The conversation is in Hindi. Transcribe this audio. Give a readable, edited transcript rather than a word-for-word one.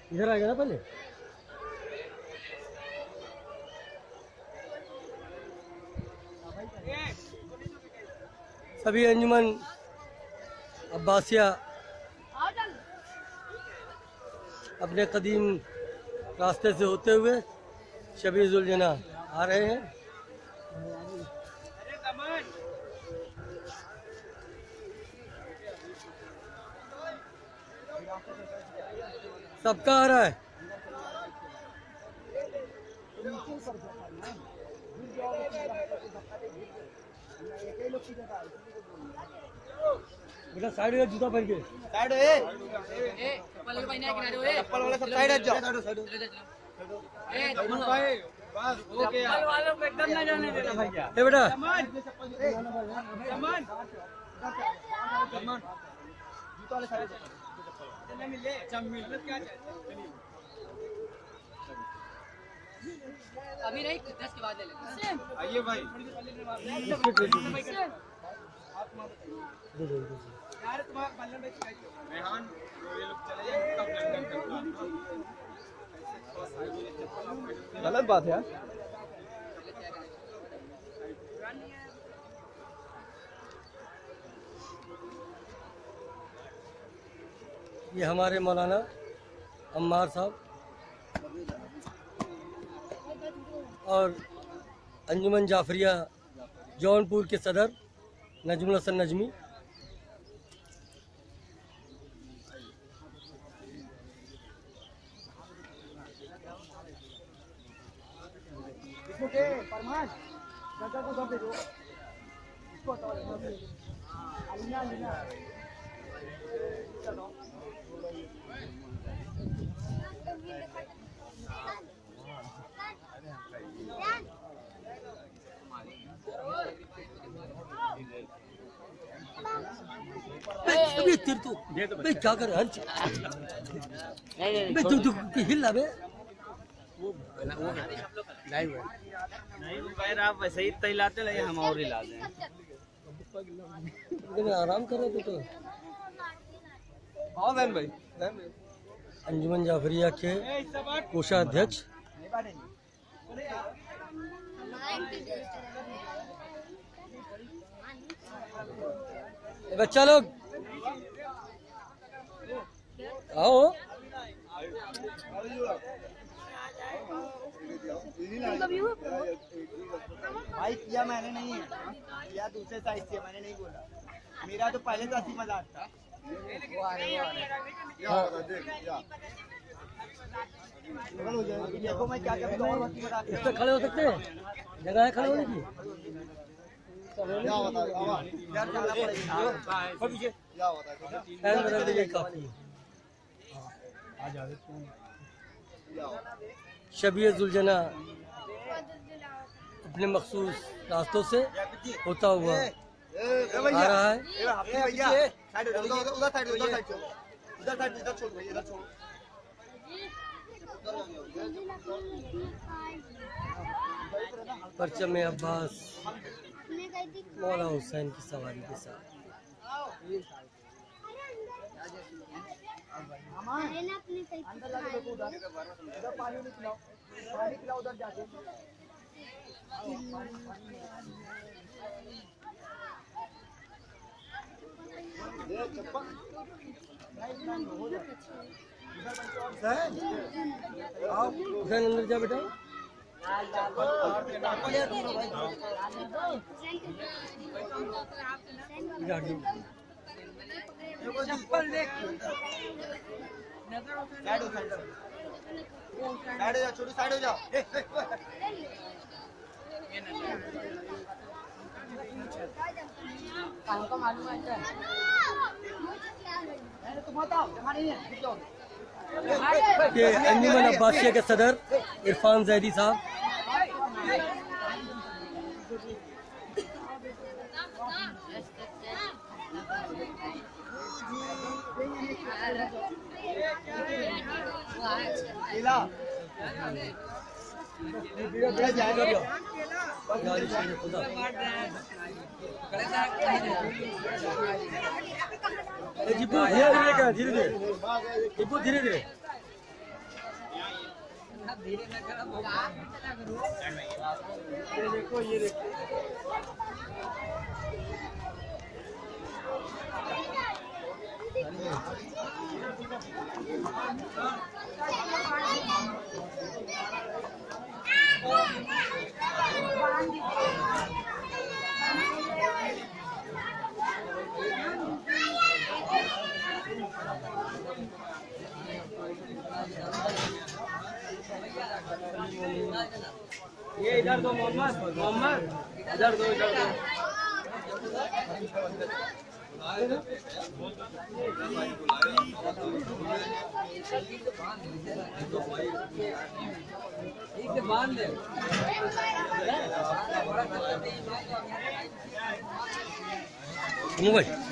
इधर आ गया ना पहले। सभी अंजुमन अब्बासिया अपने कदीम रास्ते से होते हुए शबी जुलजना आ रहे हैं। सबका आ रहा है। बेटा साइड में जूता पहन के साइड चप्पल वाले चप्पल वाले सब साइड हट जाओ। भाई बस हो गया। चप्पल वालों को एकदम ना जाने देना भैया। ए बेटा जमान जूता वाले साइड चलने मिले चम्मिल क्या चाहिए अभी नहीं 10 के बाद ले लेंगे। आइए भाई यार तुम्हारा बल्लम भाई रेहान ये लोग चले जाएंगे तब लंदन तक। गलत बात है यार। ये हमारे मौलाना अम्मार साहब और अंजुमन जाफरिया जौनपुर के सदर नजमुल हसन नजमी। भाई क्या कर रहा है तू हिल बे वो लाइव है नहीं भाई आप वैसे ही तैलाते लगे हम और हिलाते हैं। आराम कर रहे थे तो हाँ भाई अंजुमन जाफरिया के कोषाध्यक्ष बच्चा लोग आओ। भाई किया मैंने नहीं है या दूसरे साइड से मैंने नहीं बोला मेरा तो पहले तो ऐसी मजाक था। देखो मैं क्या करता हूँ खड़े हो सकते हैं जगह है खड़े होने की। शबी जुलजना अपने मखसूस रास्तों से होता हुआ आ रहा है। परचम अब्बास मौला हुसैन की सवारी के साथ अंदर जा बेटा। चप्पल देख छोटू साइड हो जाओ। का मालूम है ये अंजुमन अब्बासिया के सदर इरफान जैदी साहब धीरे धीरे देखो ये देखो ये इधर दो मोहम्मद मोहम्मद इधर दो बांध दे